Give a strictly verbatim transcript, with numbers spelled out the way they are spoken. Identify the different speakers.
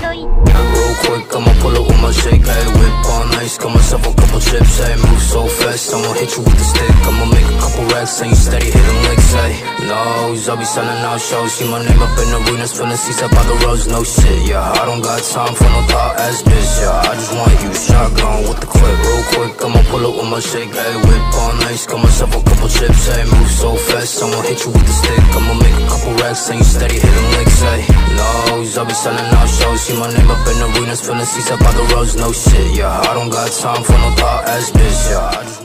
Speaker 1: い
Speaker 2: Real quick, I'ma pull up with my shake, ayy. Whip on ice, got myself a couple chips, ayy. Move so fast, I'ma hit you with the stick. I'ma make a couple racks, ain't steady hitting licks, ayy. Nose, I'll be selling out shows. See my name up in arenas, filling seats up by the roads, no shit, yeah. I don't got time for no thought ass bitch, yeah. I just want you shotgun with the clip. Real quick, I'ma pull up with my shake, ayy. Whip on ice, got myself a couple chips, ayy. Move so fast, I'ma hit you with the stick. I'ma make a couple racks, ain't steady hitting licks, ayy. Nose, I'll be selling out shows. See my name up in arenas, filling seats up by the roads, no shit, yeah. I don't got time for no thought ass bitch, yeah. I just